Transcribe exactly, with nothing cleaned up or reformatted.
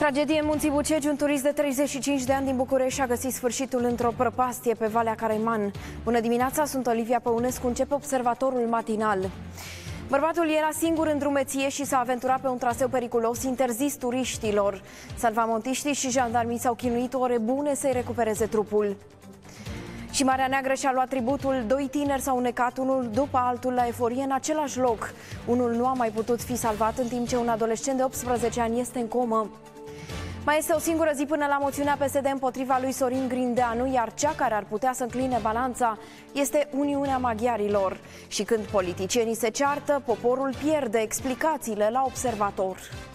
Tragedie în Munții Bucegi. Un turist de treizeci și cinci de ani din București a găsit sfârșitul într-o prăpastie pe Valea Caraiman. Bună dimineața, sunt Olivia Păunescu, începe observatorul matinal. Bărbatul era singur în drumeție și s-a aventurat pe un traseu periculos interzis turiștilor. Salvamontiștii și jandarmii s-au chinuit ore bune să-i recupereze trupul. Și Marea Neagră și-a luat tributul. Doi tineri s-au necat unul după altul la eforie în același loc. Unul nu a mai putut fi salvat, în timp ce un adolescent de optsprezece ani este în comă. Mai este o singură zi până la moțiunea P S D împotriva lui Sorin Grindeanu, iar cea care ar putea să încline balanța este Uniunea Maghiarilor. Și când politicienii se ceartă, poporul pierde. Explicațiile la Observator.